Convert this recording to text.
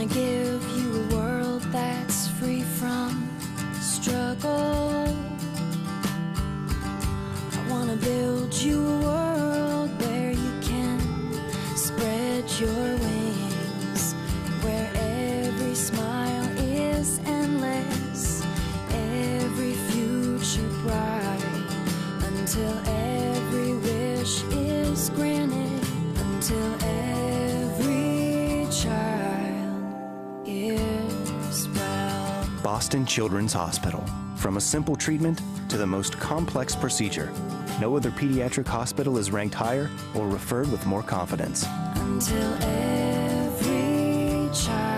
wanna give you a world that's free from struggle. I wanna build you a world where you can spread your wings, where every smile is endless, every future bright, until every wish is granted, until every child is well. Boston Children's Hospital. From a simple treatment to the most complex procedure, no other pediatric hospital is ranked higher or referred with more confidence. Until every child